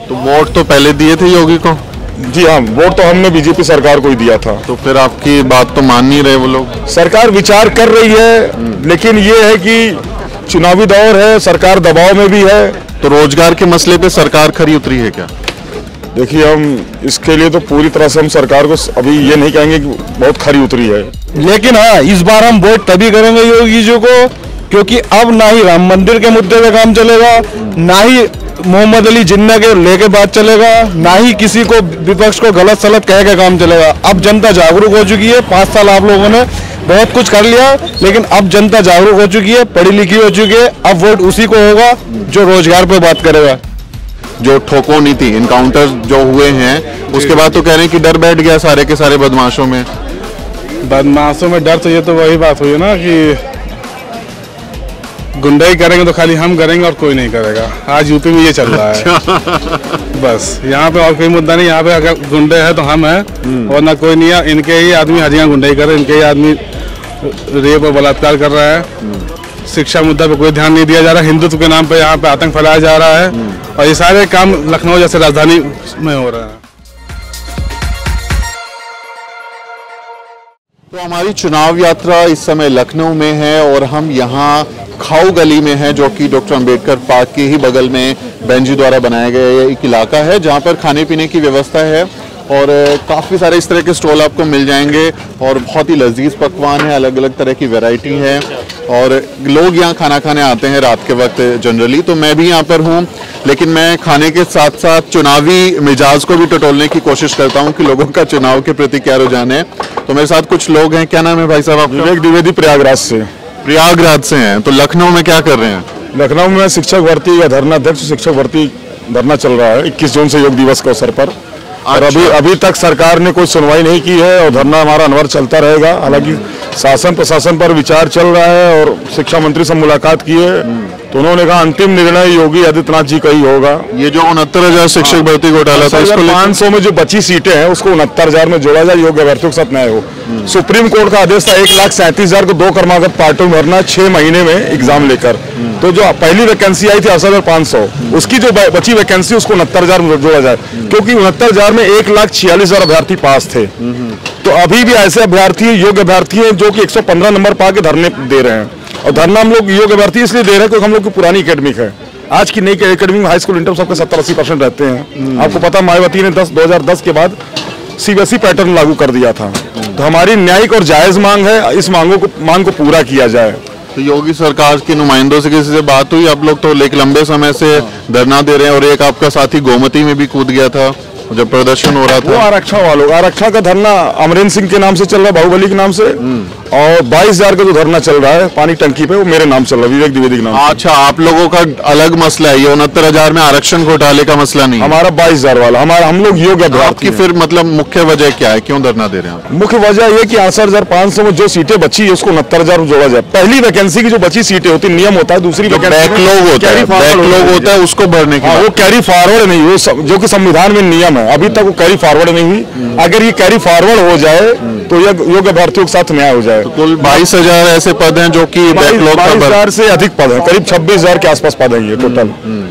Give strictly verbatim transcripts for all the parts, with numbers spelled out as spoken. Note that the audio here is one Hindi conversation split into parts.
तो वोट तो पहले दिए थे योगी को? जी हाँ, वोट तो हमने बीजेपी सरकार को ही दिया था। तो फिर आपकी बात तो मान नहीं रहे वो लोग? सरकार विचार कर रही है, लेकिन ये है कि चुनावी दौर है, सरकार दबाव में भी है। तो रोजगार के मसले पे सरकार खरी उतरी है क्या? देखिए, हम इसके लिए तो पूरी तरह से हम सरकार को अभी ये नहीं कहेंगे कि बहुत खरी उतरी है, लेकिन हाँ, इस बार हम वोट तभी करेंगे योगी जी को, क्योंकि अब ना ही राम मंदिर के मुद्दे पे काम चलेगा, ना ही मोहम्मद अली जिन्ना के लेके बात चलेगा, ना ही किसी को विपक्ष को गलत सलत कह के काम चलेगा। अब जनता जागरूक हो चुकी है। पाँच साल आप लोगों ने बहुत कुछ कर लिया, लेकिन अब जनता जागरूक हो चुकी है, पढ़ी लिखी हो चुकी है। अब वोट उसी को होगा जो रोजगार पे बात करेगा। जो ठोको नीति इनकाउंटर जो हुए हैं, उसके बाद तो कह रहे हैं कि डर बैठ गया सारे के सारे बदमाशों में। बदमाशों में डर तो ये तो वही बात हुई ना कि गुंडाई करेंगे तो खाली हम करेंगे और कोई नहीं करेगा। आज यूपी में ये चल रहा है। बस यहाँ पे और कोई मुद्दा नहीं। यहाँ पे अगर गुंडे हैं तो हम हैं, और ना कोई नहीं है। इनके ही आदमी हजियाँ गुंडाई कर रहे हैं, इनके ही आदमी रेप और बलात्कार कर रहा है। शिक्षा मुद्दा पे कोई ध्यान नहीं दिया जा रहा। हिंदुत्व के नाम पे यहाँ पे आतंक फैलाया जा रहा है, और ये सारे काम लखनऊ जैसे राजधानी में हो रहा है। तो हमारी चुनाव यात्रा इस समय लखनऊ में है, और हम यहाँ खाऊ गली में है, जो कि डॉक्टर अंबेडकर पार्क के ही बगल में बेंजी द्वारा बनाया गया एक इलाका है, जहाँ पर खाने पीने की व्यवस्था है, और काफ़ी सारे इस तरह के स्टॉल आपको मिल जाएंगे, और बहुत ही लजीज पकवान है, अलग अलग तरह की वैरायटी है, और लोग यहाँ खाना खाने आते हैं रात के वक्त जनरली। तो मैं भी यहाँ पर हूँ, लेकिन मैं खाने के साथ साथ चुनावी मिजाज को भी टटोलने की कोशिश करता हूँ कि लोगों का चुनाव के प्रति क्या रुझान है। तो मेरे साथ कुछ लोग हैं। क्या नाम है भाई साहब आपका? विवेक द्विवेदी, प्रयागराज से। प्रयागराज से हैं, तो लखनऊ में क्या कर रहे हैं? लखनऊ में शिक्षक भर्ती या धरना अध्यक्ष शिक्षक भर्ती धरना चल रहा है इक्कीस जून से योग दिवस के अवसर पर। और अभी अभी तक सरकार ने कोई सुनवाई नहीं की है, और धरना हमारा अनवर चलता रहेगा। हालांकि शासन प्रशासन पर विचार चल रहा है, और शिक्षा मंत्री से मुलाकात की है, तो उन्होंने कहा अंतिम निर्णय योगी आदित्यनाथ जी का ही होगा। ये जो उनहत्तर हजार शिक्षक भर्ती घोटाला था, इसको पाँच सौ में जो बची सीटें हैं उसको उनहत्तर हजार में जोड़ा जाए, योग्य अभ्यर्थियों के साथ न्याय हो। सुप्रीम कोर्ट का आदेश था एक लाख सैंतीस हजार को दो क्रमागत पार्टों में भरना, छह महीने में एग्जाम लेकर। तो जो पहली वैकेंसी आई थी अड़सठ हजार पाँच सौ, उसकी जो बची वैकेंसी उसको उनहत्तर हजार में जोड़ा जाए, क्योंकि उनहत्तर हजार में एक लाख छियालीस हजार अभ्यर्थी पास थे। तो अभी भी ऐसे अभ्यर्थी योग्य अभ्यर्थी हैं जो कि एक सौ पंद्रह नंबर पा के धरने दे रहे हैं। और धरना हम लोग योग्य अभ्यर्थी इसलिए दे रहे हैं क्योंकि हम लोग की पुरानी एकेडमिक है। आज की नई एकेडमिक में हाई स्कूल इंटर सबके सत्तर अस्सी परसेंट रहते हैं। आपको पता, मायावती ने दस दो हजार दस के बाद सीबीएसई पैटर्न लागू कर दिया था। तो हमारी न्यायिक और जायज मांग है, इस मांगों को मांग को पूरा किया जाए। तो योगी सरकार के नुमाइंदों से किसी से बात हुई? आप लोग तो एक लंबे समय से धरना दे रहे हैं, और एक आपका साथी गोमती में भी कूद गया था जब प्रदर्शन हो रहा था। वो आरक्षण वालों आरक्षण का धरना अमरेंद्र सिंह के नाम से चल रहा है, बाहुबली के नाम से, और बाईस हजार का जो धरना चल रहा है पानी टंकी पे, वो मेरे नाम चल रहा है, विवेक द्विवेदी के नाम। अच्छा, आप लोगों का अलग मसला है, ये उनहत्तर हजार में आरक्षण घोटाले का मसला नहीं? हमारा बाईस हजार वाला, हमारा हम लोग योग्य अभ्यर्थी। आपकी फिर मतलब मुख्य वजह क्या है, क्यों धरना दे रहे हैं? मुख्य वजह ये कि अड़सठ हजार पाँच सौ में जो सीटें बची है उसको उनहत्तर हजार में जोड़ा जाए। पहली वैकेंसी की जो बची सीटें होती, नियम होता है, दूसरी बैकलॉग होता है, बैकलॉग होता है, उसको भरने की। वो कैरी फॉरवर्ड नहीं, वो जो कि संविधान में नियम है, अभी तक वो कैरी फॉरवर्ड नहीं हुई। अगर ये कैरी फॉरवर्ड हो जाए तो योग्य अभ्यर्थियों के साथ न्याय हो जाए। तो कुल बाईस हजार ऐसे पद हैं जो कि बैकलॉग का, बाईस हजार से अधिक पद हैं, करीब छब्बीस हजार के आसपास पद हैं ये टोटल।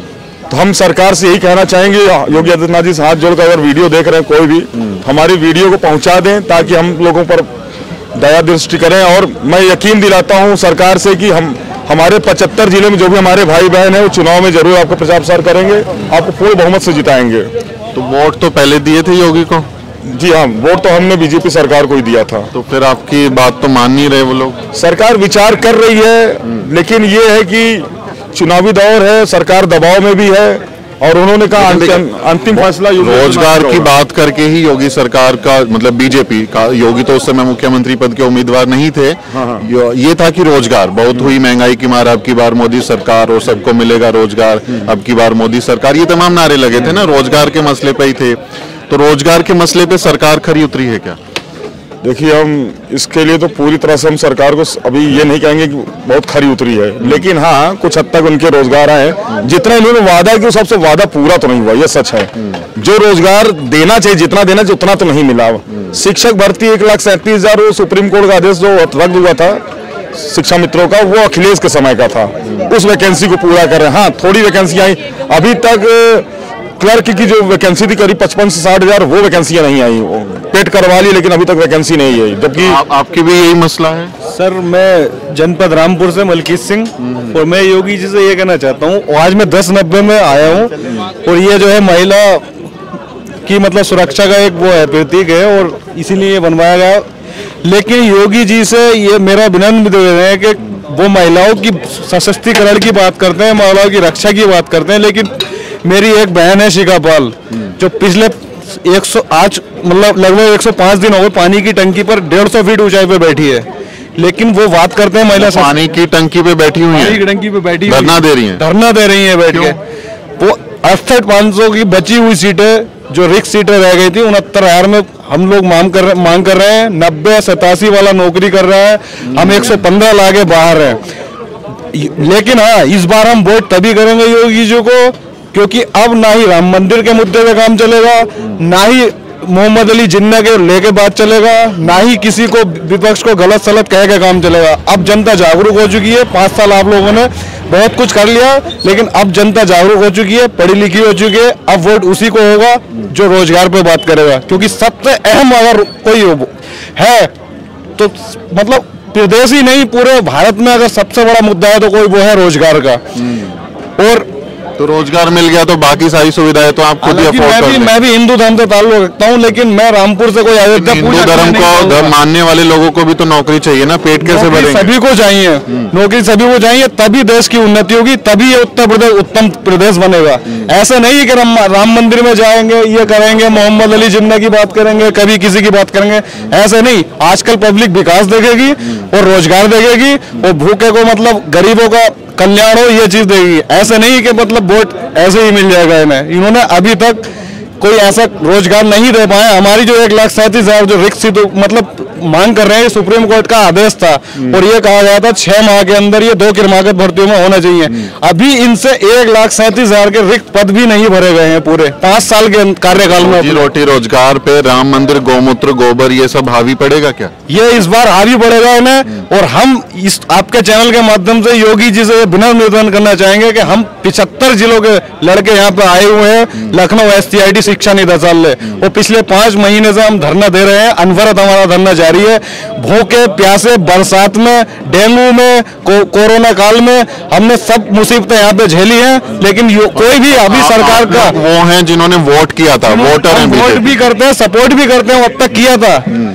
तो हम सरकार से यही कहना चाहेंगे, योगी आदित्यनाथ जी से हाथ जोड़कर अगर वीडियो देख रहे हैं कोई भी, हमारी वीडियो को पहुंचा दें ताकि हम लोगों पर दया दृष्टि करें। और मैं यकीन दिलाता हूं सरकार से कि हम हमारे पचहत्तर जिले में जो भी हमारे भाई बहन है वो चुनाव में जरूर आपको प्रचार प्रसार करेंगे, आपको पूर्ण बहुमत से जिताएंगे। तो वोट तो पहले दिए थे योगी को? जी हाँ, वोट तो हमने बीजेपी सरकार को ही दिया था। तो फिर आपकी बात तो मान नहीं रहे वो लोग? सरकार विचार कर रही है, लेकिन ये है कि चुनावी दौर है, सरकार दबाव में भी है, और उन्होंने कहा अंतिम फैसला रोजगार की बात करके ही योगी सरकार का, मतलब बीजेपी का, योगी तो उस समय मुख्यमंत्री पद के उम्मीदवार नहीं थे। हाँ हाँ। ये था कि रोजगार बहुत हुई, महंगाई की मार, अब की बार मोदी सरकार, और सबको मिलेगा रोजगार, अब की बार मोदी सरकार, ये तमाम नारे लगे थे ना, रोजगार के मसले पे ही थे। तो रोजगार के मसले पे सरकार खरी उतरी है क्या? देखिए, हम इसके लिए तो पूरी तरह से हम सरकार को अभी ये नहीं कहेंगे कि बहुत खरी उतरी है, लेकिन हाँ कुछ हद तक उनके रोजगार आए। जितना इन्होंने वादा किया सबसे वादा पूरा तो नहीं हुआ, ये सच है। जो रोजगार देना चाहिए, जितना देना चाहिए उतना तो नहीं मिला। शिक्षक भर्ती एक लाख सैंतीस हजार वो सुप्रीम कोर्ट का आदेश जो रद्द हुआ था शिक्षा मित्रों का, वो अखिलेश के समय का था। उस वैकेंसी को पूरा कर रहे हैं। हाँ, थोड़ी वैकेंसी आई, अभी तक क्लर्क की जो वैकेंसी थी करीब पचपन से साठ हजार वो वैकेंसियां नहीं आई, पेट करवा ली लेकिन अभी तक वैकेंसी नहीं आई। जबकि आप, आपकी भी यही मसला है? सर मैं जनपद रामपुर से मलकीत सिंह, और मैं योगी जी से ये कहना चाहता हूँ, आज मैं दस नब्बे में आया हूँ और ये जो है महिला की मतलब सुरक्षा का एक वो है प्रतीक है और इसीलिए ये बनवाया गया। लेकिन योगी जी से ये मेरा विनम्र निवेदन है कि वो महिलाओं की सशक्तिकरण की बात करते हैं, महिलाओं की रक्षा की बात करते हैं, लेकिन मेरी एक बहन है शिकापाल जो पिछले एक सौ आज मतलब लगभग एक सौ पाँच दिन हो गए पानी की टंकी पर डेढ़ सौ फीट ऊंचाई पे बैठी है, लेकिन वो बात करते हैं महिला पानी की टंकी पे बैठी हुई है, पानी की टंकी पे बैठी धरना दे रही है, धरना दे रही है बैठ के। वो अड़सठ पाँच सौ की बची हुई सीटें जो रिक्त सीटें रह गई थी उनहत्तर हजार में हम लोग मांग कर मांग कर रहे हैं। नब्बे सतासी वाला नौकरी कर रहा है, हम एक सौ पंद्रह लाके बाहर हैं। लेकिन हाँ इस बार हम वोट तभी करेंगे योगी जी को क्योंकि अब ना ही राम मंदिर के मुद्दे पे काम चलेगा, ना ही मोहम्मद अली जिन्ना के लेके बात चलेगा, ना ही किसी को विपक्ष को गलत सलत कह के काम चलेगा। अब जनता जागरूक हो चुकी है, पाँच साल आप लोगों ने बहुत कुछ कर लिया, लेकिन अब जनता जागरूक हो चुकी है, पढ़ी लिखी हो चुकी है। अब वोट उसी को होगा जो रोजगार पे बात करेगा, क्योंकि सबसे अहम अगर कोई है तो मतलब प्रदेश ही नहीं पूरे भारत में अगर सबसे बड़ा मुद्दा है तो कोई वो है रोजगार का। और तो रोजगार मिल गया तो बाकी सारी सुविधाएं तो आप खुद ही अफोर्ड मैं कर भी लें। मैं भी हिंदू धर्म से ताल्लुक रखता हूँ, लेकिन मैं रामपुर से कोई अयोध्या हिंदू पूजा धर्म करने को नहीं धर्म जाऊंगा। मानने वाले लोगों को भी तो नौकरी चाहिए ना, पेट कैसे नौकरी भरेंगे? सभी को चाहिए, नौकरी सभी को चाहिए, तभी देश की उन्नति होगी, तभी ये उत्तर प्रदेश उत्तम प्रदेश बनेगा। ऐसा नहीं है कि राम, राम मंदिर में जाएंगे, ये करेंगे, मोहम्मद अली जिन्ना की बात करेंगे, कभी किसी की बात करेंगे, ऐसा नहीं। आजकल पब्लिक विकास देखेगी और रोजगार देखेगी और भूखे को मतलब गरीबों का कल्याण हो ये चीज देगी। ऐसे नहीं कि मतलब वोट ऐसे ही मिल जाएगा इन्हें। इन्होंने अभी तक कोई ऐसा रोजगार नहीं दे पाए। हमारी जो एक लाख सैंतीस हजार जो रिक्त सीट मतलब मांग कर रहे हैं, सुप्रीम कोर्ट का आदेश था और ये कहा गया था छह माह के अंदर ये दो क्रमागत भर्तियों में होना चाहिए। अभी इनसे एक लाख सैंतीस हजार के रिक्त पद भी नहीं भरे गए हैं पूरे पांच साल के कार्यकाल में। रोजी रोटी रोजगार पे राम मंदिर, गौमूत्र, गोबर ये सब हावी पड़ेगा क्या? ये इस बार हावी पड़ेगा इन्हें। और हम इस आपके चैनल के माध्यम से योगी जी से विनम्र निवेदन करना चाहेंगे कि हम पिछहत्तर जिलों के लड़के यहाँ पे आए हुए हैं, Lucknow S T I T शिक्षा निदेशालय, और पिछले पांच महीने से हम धरना दे रहे हैं, अनवरत हमारा धरना जारी है। भूखे प्यासे बरसात में, डेंगू में, को, कोरोना काल में हमने सब मुसीबतें यहाँ पे झेली हैं, लेकिन कोई भी अभी सरकार का वो हैं जिन्होंने वोट किया था, वोटर हैं, वोट भी करते हैं, सपोर्ट भी करते हैं, अब तक किया था,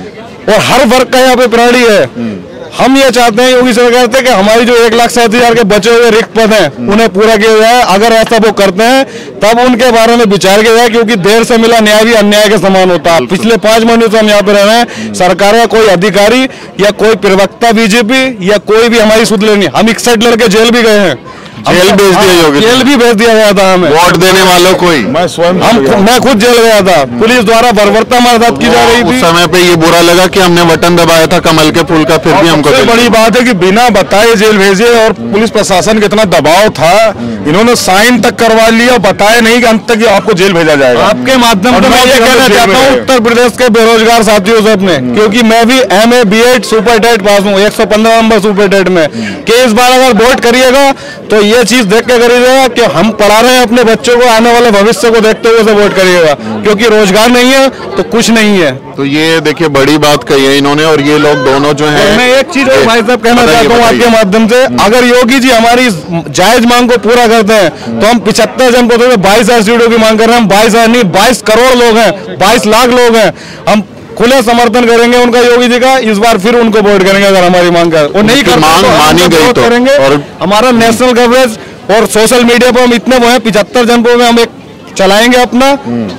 और हर वर्ग का यहाँ पे प्राणी है। हम ये चाहते हैं योगी सरकार से कि हमारी जो एक लाख सैंतीस हजार के बचे हुए रिक्त पद हैं उन्हें पूरा किया जाए। अगर ऐसा वो करते हैं तब उनके बारे में विचार किया जाए, क्योंकि देर से मिला न्याय भी अन्याय के समान होता है। पिछले पांच महीने से हम यहाँ पे रह रहे हैं, सरकार का कोई अधिकारी या कोई प्रवक्ता बीजेपी या कोई भी हमारी सुध लेनी। हम इकसठ लड़के जेल भी गए हैं, जेल भेज दिया योगी, जेल भी भेज दिया गया था हमें वोट देने वालों को ही। मैं स्वयं हम मैं खुद जेल गया था, पुलिस द्वारा बर्बरता हमारे साथ की जा रही उस थी। समय पे ये बुरा लगा कि हमने बटन दबाया था कमल के फूल का, फिर भी हमको सबसे बड़ी बात है कि बिना बताए जेल भेजे, और पुलिस प्रशासन का इतना दबाव था, इन्होंने साइन तक करवा लिया, बताए नहीं कि अंत तक आपको जेल भेजा जाएगा। आपके माध्यम और से मैं नौ ये जगह कहना जेल चाहता में हूँ गए। उत्तर प्रदेश के बेरोजगार साथियों से अपने, क्योंकि मैं भी M A B Ed super TET pass हूँ, एक सौ पंद्रह नंबर सुपर टेट में, कि इस बार अगर वोट करिएगा तो ये चीज देख के करिएगा कि हम पढ़ा रहे हैं अपने बच्चों को, आने वाले भविष्य को देखते हुए से वोट करिएगा, क्योंकि रोजगार नहीं है तो कुछ नहीं है। तो ये देखिए बड़ी बात कही है इन्होंने, और ये लोग दोनों जो हैं। मैं एक चीज और भाई साहब कहना बताइए, चाहता हूँ आपके बताइए। माध्यम से, अगर योगी जी हमारी इस जायज मांग को पूरा करते हैं तो हम पिछहत्तर जनपदों में बाईस हजार सीटों की मांग कर रहे हैं। हम बाईस हजार नहीं, बाईस करोड़ लोग हैं, बाईस लाख लोग हैं। हम खुले समर्थन करेंगे उनका, योगी जी का। इस बार फिर उनको वोट करेंगे अगर हमारी मांग कर और नहीं करते मांग तो हम मानी उनको गई वोट तो। करेंगे। और हमारा नेशनल कवरेज और सोशल मीडिया पर हम इतने वो हैं, पिछहत्तर जनपदों में हम एक चलाएंगे अपना।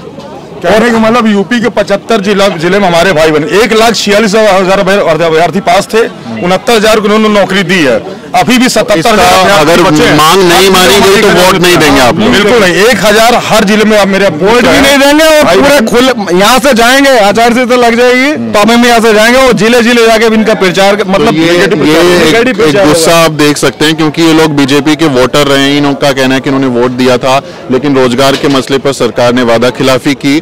कहने का मतलब यूपी के पचहत्तर जिला जिले में हमारे भाई बहन एक लाख छियालीस हजार अभ्यर्थी पास थे, उनहत्तर हजार को उन्होंने नौकरी दी है। अभी भी सतहत्तर हजार अगर मांग नहीं मानी गई तो वोट नहीं देंगे आप लोग? बिल्कुल नहीं, एक हजार हर जिले में आप मेरे वोट भी नहीं देंगे और पूरे खुले यहाँ से जाएंगे, आचार संहिता लग जाएगी तो हम यहाँ से जाएंगे और जिले जिले जाके इनका प्रचार मतलब ये, ये एक, एक गुस्सा आप देख सकते हैं, क्योंकि ये लोग बीजेपी के वोटर रहे हैं। इनका कहना है कि इन्होंने वोट दिया था, लेकिन रोजगार के मसले पर सरकार ने वादा खिलाफी की,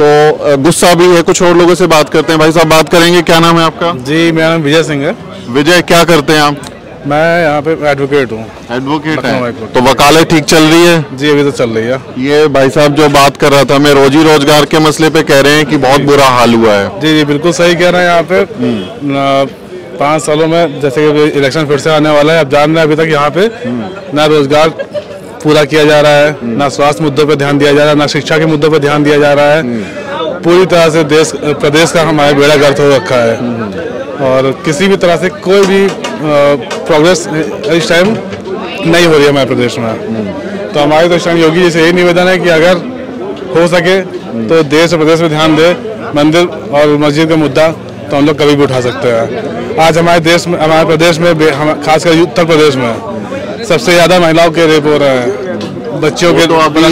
तो गुस्सा भी है। कुछ और लोगों से बात करते हैं। भाई साहब बात करेंगे, क्या नाम है आपका? जी मेरा नाम विजय सिंह है। विजय, क्या करते हैं आप? मैं यहाँ पे एडवोकेट हूँ। एडवोकेट लखनऊ है, हाईकोर्ट। तो वकालत ठीक चल रही है? जी अभी तो चल रही है। ये भाई साहब जो बात कर रहा था, मैं रोजी रोजगार के मसले पे कह रहे हैं कि बहुत बुरा हाल हुआ है। जी जी बिल्कुल सही कह रहे हैं। यहाँ पे न, पाँच सालों में जैसे कि इलेक्शन फिर से आने वाला है, अब जान रहे हैं अभी तक यहाँ पे ना रोजगार पूरा किया जा रहा है, ना स्वास्थ्य मुद्दों पे ध्यान दिया जा रहा है, ना शिक्षा के मुद्दों पे ध्यान दिया जा रहा है। पूरी तरह से देश प्रदेश का हमारे बेड़ा गर्क हो रखा है और किसी भी तरह से कोई भी प्रोग्रेस इस टाइम नहीं हो रही है हमारे प्रदेश में। तो हमारे तो इस टाइम योगी जी से यही निवेदन है कि अगर हो सके तो देश और प्रदेश में ध्यान दे। मंदिर और मस्जिद का मुद्दा तो हम लोग कभी भी उठा सकते हैं। आज हमारे देश में, हमारे प्रदेश में, खासकर उत्तर प्रदेश में सबसे ज़्यादा महिलाओं के रेप हो रहे हैं, बच्चों के। तो अभी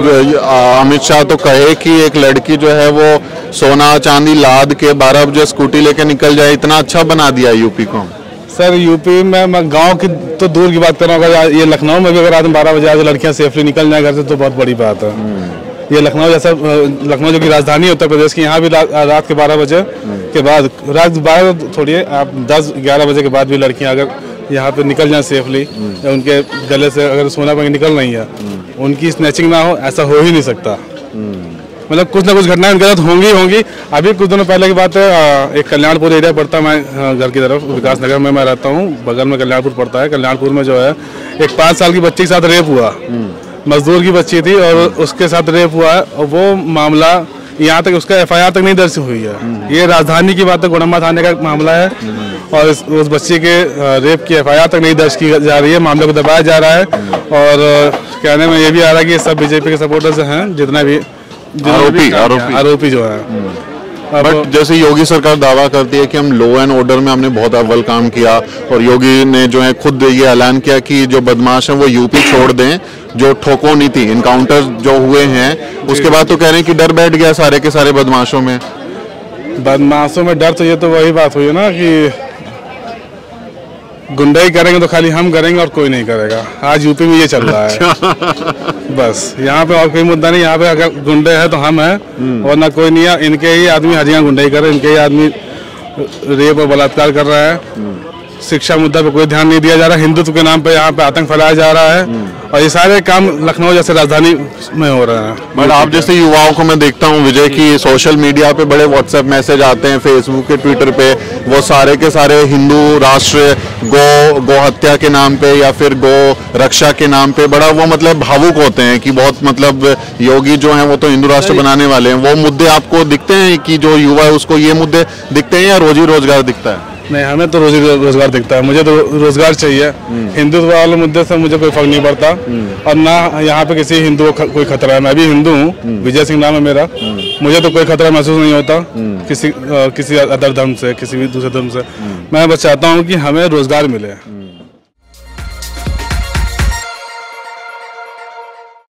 अमित शाह तो कहे कि एक लड़की जो है वो सोना चांदी लाद के बारह बजे स्कूटी लेके निकल जाए, इतना अच्छा बना दिया यूपी को। सर यूपी में मैं गांव की तो दूर की बात कर रहा हूँ, अगर ये लखनऊ में भी अगर आज बारह बजे आज लड़कियां सेफली निकल जाए घर से तो बहुत बड़ी बात है। ये लखनऊ जैसा, लखनऊ जो कि राजधानी है उत्तर प्रदेश की, यहाँ भी रात के बारह बजे के बाद, रात बारह थोड़ी है, आप दस ग्यारह बजे के बाद भी लड़कियाँ अगर यहाँ पे निकल जाए सेफली, या उनके गले से अगर सोना पर निकल रही है, उनकी स्नैचिंग ना हो, ऐसा हो ही नहीं सकता। मतलब कुछ ना कुछ घटनाएं उनके साथ होंगी होंगी अभी कुछ दिनों पहले की बात है, एक कल्याणपुर एरिया पड़ता है, मैं घर की तरफ विकास नगर में मैं रहता हूँ, बगल में कल्याणपुर पड़ता है। कल्याणपुर में जो है एक पाँच साल की बच्ची के साथ रेप हुआ, मजदूर की बच्ची थी और उसके साथ रेप हुआ है, और वो मामला यहाँ तक उसका एफ आई आर तक नहीं दर्ज हुई है। ये राजधानी की बात है, गोड़म्बा थाने का मामला है और इस, उस बच्ची के रेप की एफ आई आर तक नहीं दर्ज की जा रही है, मामले को दबाया जा रहा है। और कहने में ये भी आ रहा है कि सब बीजेपी के सपोर्टर्स हैं, जितना भी आरोपी आरोपी आरोपी जो है। बट जैसे योगी सरकार दावा करती है कि हम लॉ एंड ऑर्डर में हमने बहुत अव्वल काम किया, और योगी ने जो है खुद ये ऐलान किया कि जो बदमाश हैं वो यूपी छोड़ दें, जो ठोको नीति इनकाउंटर जो हुए हैं, उसके बाद तो कह रहे हैं कि डर बैठ गया सारे के सारे बदमाशों में। बदमाशों में डर तो ये तो वही बात हुई है ना कि गुंडाई करेंगे तो खाली हम करेंगे और कोई नहीं करेगा। आज यूपी में ये चल रहा है। बस यहाँ पे और कोई मुद्दा नहीं, यहाँ पे अगर गुंडे हैं तो हम हैं और ना कोई नहीं है। इनके ही आदमी हजियाँ गुंडाई कर रहे हैं, इनके ही आदमी रेप और बलात्कार कर रहा है। शिक्षा मुद्दा पे कोई ध्यान नहीं दिया जा रहा, हिंदुत्व के नाम पे यहाँ पे आतंक फैलाया जा रहा है और ये सारे काम लखनऊ जैसे राजधानी में हो रहे हैं। बट आप जैसे युवाओं को मैं देखता हूँ विजय की सोशल मीडिया पे बड़े व्हाट्सएप मैसेज आते हैं, फेसबुक के ट्विटर पे, वो सारे के सारे हिंदू राष्ट्र गौ गौ हत्या के नाम पे या फिर गौ रक्षा के नाम पे बड़ा वो मतलब भावुक होते हैं कि बहुत मतलब योगी जो है वो तो हिंदू राष्ट्र बनाने वाले हैं। वो मुद्दे आपको दिखते हैं कि जो युवा है उसको ये मुद्दे दिखते हैं या रोजी रोजगार दिखता है? नहीं, हमें तो रोजी रोजगार दिखता है, मुझे तो रोजगार चाहिए। हिंदुत्व वाले मुद्दे से मुझे कोई फर्क नहीं पड़ता और ना यहाँ पे किसी हिंदू को कोई खतरा है। मैं भी हिंदू हूँ, विजय सिंह नाम है मेरा, मुझे तो कोई खतरा महसूस नहीं होता किसी किसी अदर धर्म से, किसी भी दूसरे धर्म से। मैं बस चाहता हूँ कि हमें रोजगार मिले।